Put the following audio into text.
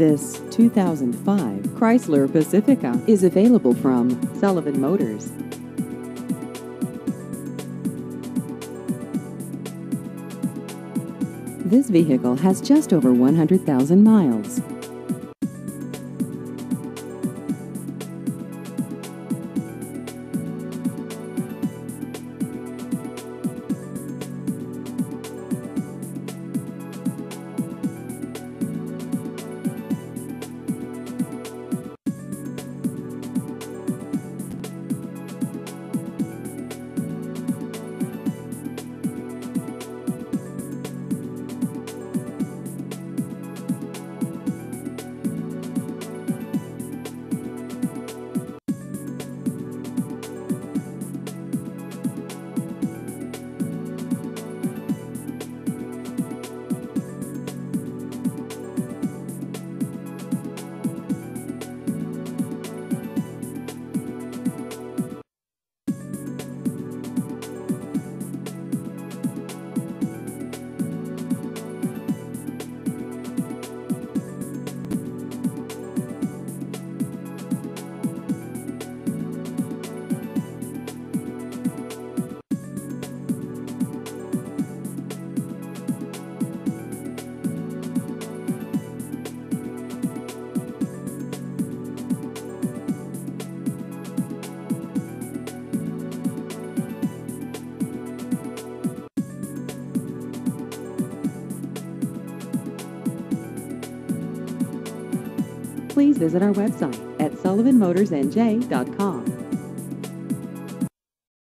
This 2005 Chrysler Pacifica is available from Sullivan Motors. This vehicle has just over 100,000 miles. Please visit our website at sullivanmotorsnj.com.